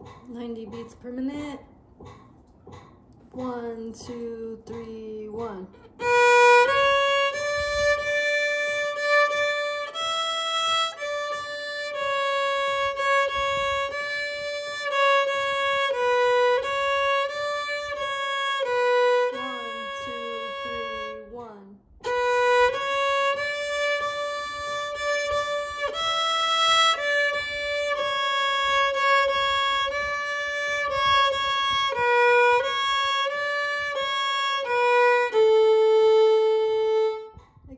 90 beats per minute. 1, 2, 3, 1.